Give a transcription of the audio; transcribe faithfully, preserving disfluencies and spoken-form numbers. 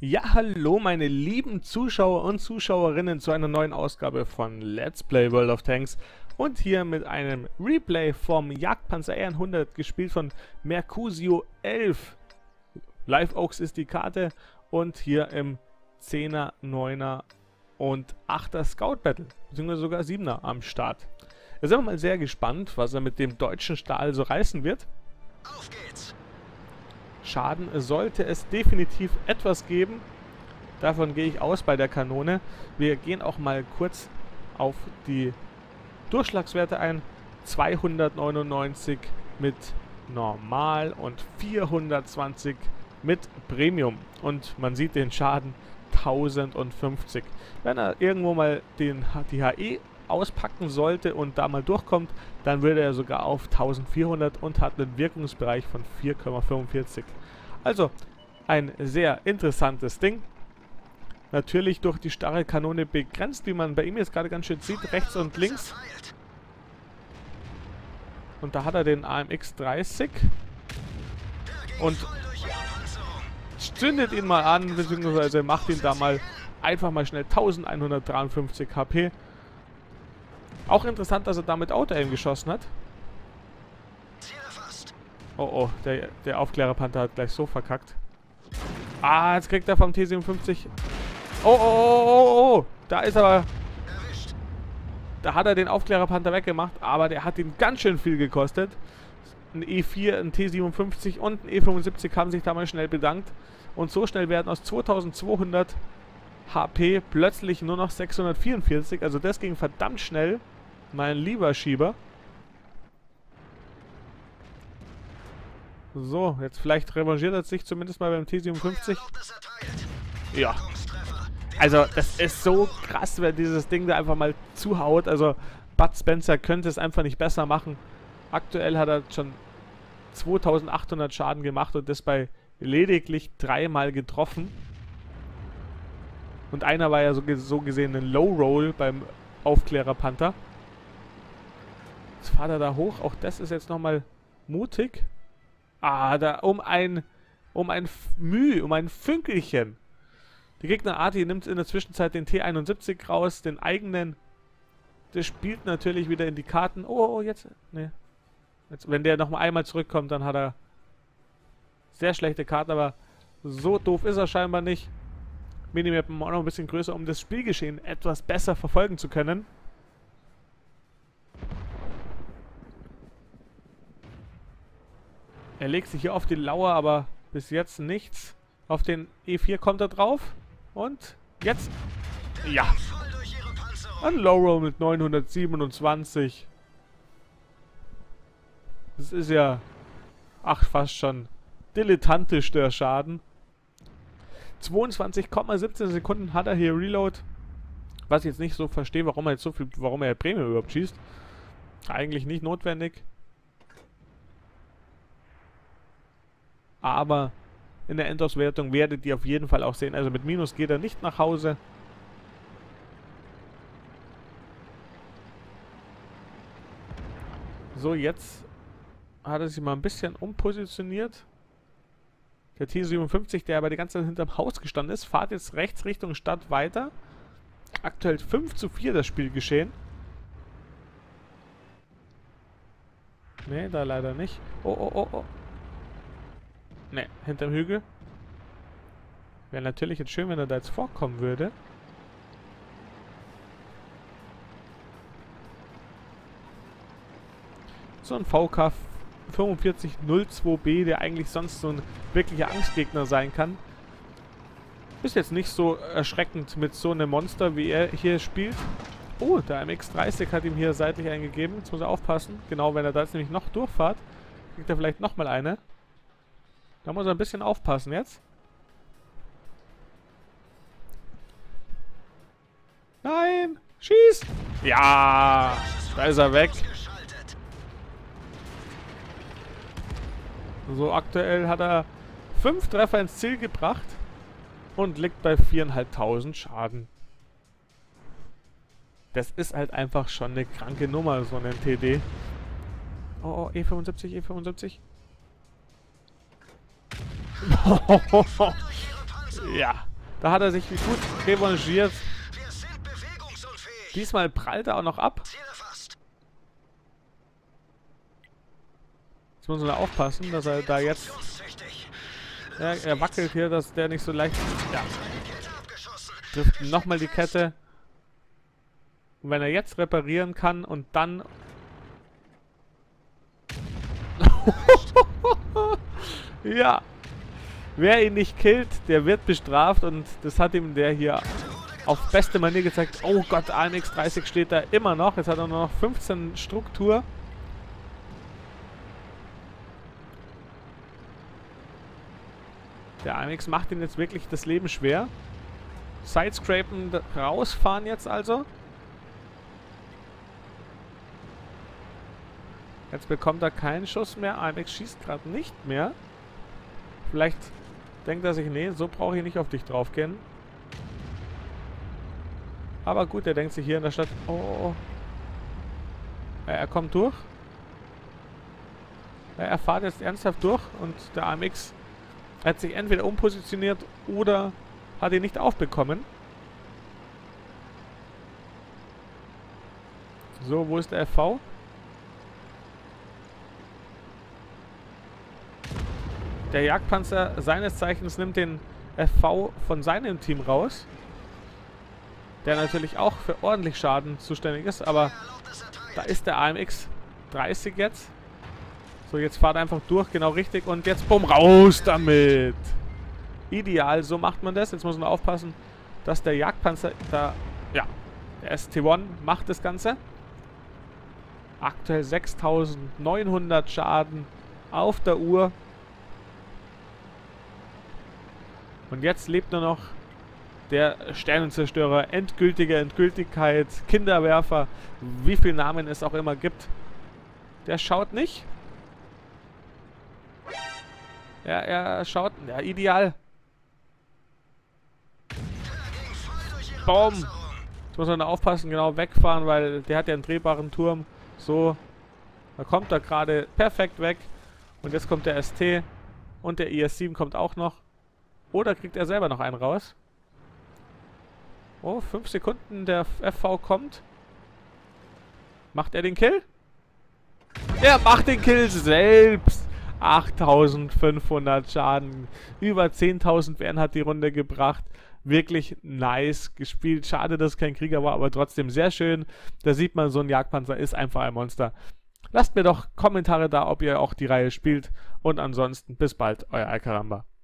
Ja, hallo meine lieben Zuschauer und Zuschauerinnen zu einer neuen Ausgabe von Let's Play World of Tanks und hier mit einem Replay vom Jagdpanzer R hundert, gespielt von Mercusio elf. Live Oaks ist die Karte und hier im zehner, neuner und achter Scout Battle, beziehungsweise sogar siebener am Start. Da sind wir mal sehr gespannt, was er mit dem deutschen Stahl so reißen wird. Auf geht's! Schaden sollte es definitiv etwas geben. Davon gehe ich aus bei der Kanone. Wir gehen auch mal kurz auf die Durchschlagswerte ein. zweihundertneunundneunzig mit Normal und vierhundertzwanzig mit Premium. Und man sieht den Schaden tausendfünfzig. Wenn er irgendwo mal den, die H E auspacken sollte und da mal durchkommt, dann würde er sogar auf eintausendvierhundert und hat einen Wirkungsbereich von vier Komma fünfundvierzig. Also ein sehr interessantes Ding. Natürlich durch die starre Kanone begrenzt, wie man bei ihm jetzt gerade ganz schön sieht, rechts und links. Und da hat er den A M X dreißig und zündet ihn mal an, beziehungsweise macht ihn da mal einfach mal schnell elfhundertdreiundfünfzig H P. Auch interessant, dass er damit Auto-Aim geschossen hat. Oh oh, der, der Aufklärerpanther hat gleich so verkackt. Ah, jetzt kriegt er vom T siebenundfünfzig. Oh, oh, oh, oh, oh, da ist aber... Da hat er den Aufklärerpanther weggemacht, aber der hat ihn ganz schön viel gekostet. Ein E vier, ein T siebenundfünfzig und ein E fünfundsiebzig haben sich da mal schnell bedankt. Und so schnell werden aus zweitausendzweihundert H P plötzlich nur noch sechshundertvierundvierzig. Also das ging verdammt schnell. Mein lieber Schieber. So, jetzt vielleicht revanchiert er sich zumindest mal beim T siebenundfünfzig. Ja. Also, das ist so krass, wenn dieses Ding da einfach mal zuhaut. Also, Bud Spencer könnte es einfach nicht besser machen. Aktuell hat er schon zweitausendachthundert Schaden gemacht und das bei lediglich dreimal getroffen. Und einer war ja so, so gesehen ein Low Roll beim Aufklärerpanther. Jetzt fahrt er da hoch. Auch das ist jetzt nochmal mutig. Ah, da um ein um ein Müh, um ein Fünkelchen. Die Gegner Arti nimmt in der Zwischenzeit den T einundsiebzig raus, den eigenen. Das spielt natürlich wieder in die Karten. Oh, oh jetzt. Ne. Jetzt, wenn der nochmal einmal zurückkommt, dann hat er sehr schlechte Karten, aber so doof ist er scheinbar nicht. Minimap auch noch ein bisschen größer, um das Spielgeschehen etwas besser verfolgen zu können. Er legt sich hier auf die Lauer, aber bis jetzt nichts. Auf den E vier kommt er drauf. Und jetzt... Ja! Ein Low Roll mit neunhundertsiebenundzwanzig. Das ist ja... Ach, fast schon dilettantisch der Schaden. zweiundzwanzig Komma siebzehn Sekunden hat er hier Reload. Was ich jetzt nicht so verstehe, warum er jetzt so viel... Warum er Premium überhaupt schießt. Eigentlich nicht notwendig. Aber in der Endauswertung werdet ihr auf jeden Fall auch sehen. Also mit Minus geht er nicht nach Hause. So, jetzt hat er sich mal ein bisschen umpositioniert. Der T siebenundfünfzig, der aber die ganze Zeit hinterm Haus gestanden ist, fahrt jetzt rechts Richtung Stadt weiter. Aktuell fünf zu vier das Spiel geschehen. Ne, da leider nicht. Oh, oh, oh, oh. Ne, hinterm Hügel. Wäre natürlich jetzt schön, wenn er da jetzt vorkommen würde. So ein V K fünfundvierzig null zwei B, der eigentlich sonst so ein wirklicher Angstgegner sein kann. Ist jetzt nicht so erschreckend mit so einem Monster, wie er hier spielt. Oh, der A M X dreißig hat ihm hier seitlich eingegeben. Jetzt muss er aufpassen. Genau, wenn er da jetzt nämlich noch durchfahrt, kriegt er vielleicht nochmal eine. Da muss er ein bisschen aufpassen jetzt. Nein! Schieß! Ja! Da ist er weg. So, aktuell hat er fünf Treffer ins Ziel gebracht und liegt bei viertausendfünfhundert Schaden. Das ist halt einfach schon eine kranke Nummer, so ein T D. Oh, oh, E fünfundsiebzig, E fünfundsiebzig. Ja, Da hat er sich wie gut revanchiert. Diesmal prallt er auch noch ab. Jetzt muss man da aufpassen, dass er da jetzt... Ja, er wackelt hier, dass der nicht so leicht... Ja. Trifft nochmal die Kette. Und wenn er jetzt reparieren kann und dann... Ja. Wer ihn nicht killt, der wird bestraft und das hat ihm der hier auf beste Manier gezeigt. Oh Gott, A M X dreißig steht da immer noch. Jetzt hat er nur noch fünfzehn Struktur. Der A M X macht ihm jetzt wirklich das Leben schwer. Sidescrapen rausfahren jetzt also. Jetzt bekommt er keinen Schuss mehr. A M X schießt gerade nicht mehr. Vielleicht denkt er sich, nee, so brauche ich nicht auf dich drauf gehen. Aber gut, er denkt sich hier in der Stadt, oh, oh, oh. Ja, er kommt durch. Ja, er fährt jetzt ernsthaft durch und der A M X hat sich entweder umpositioniert oder hat ihn nicht aufbekommen. So, wo ist der F V? Der Jagdpanzer seines Zeichens nimmt den F V von seinem Team raus. Der natürlich auch für ordentlich Schaden zuständig ist, aber da ist der A M X dreißig jetzt. So, jetzt fahrt einfach durch, genau richtig. Und jetzt, bumm, raus damit. Ideal, so macht man das. Jetzt muss man aufpassen, dass der Jagdpanzer da, ja, der S T eins macht das Ganze. Aktuell sechstausendneunhundert Schaden auf der Uhr. Und jetzt lebt nur noch der Sternenzerstörer, endgültige Endgültigkeit, Kinderwerfer, wie viele Namen es auch immer gibt. Der schaut nicht. Ja, er schaut, ja, ideal. Boom. Jetzt muss man da aufpassen, genau wegfahren, weil der hat ja einen drehbaren Turm. So, da kommt er gerade perfekt weg. Und jetzt kommt der S T und der I S sieben kommt auch noch. Oder kriegt er selber noch einen raus? Oh, fünf Sekunden, der F V kommt. Macht er den Kill? Er macht den Kill selbst. achttausendfünfhundert Schaden. Über zehntausend W N hat die Runde gebracht. Wirklich nice gespielt. Schade, dass es kein Krieger war, aber trotzdem sehr schön. Da sieht man, so ein Jagdpanzer ist einfach ein Monster. Lasst mir doch Kommentare da, ob ihr auch die Reihe spielt. Und ansonsten bis bald, euer Alcaramba.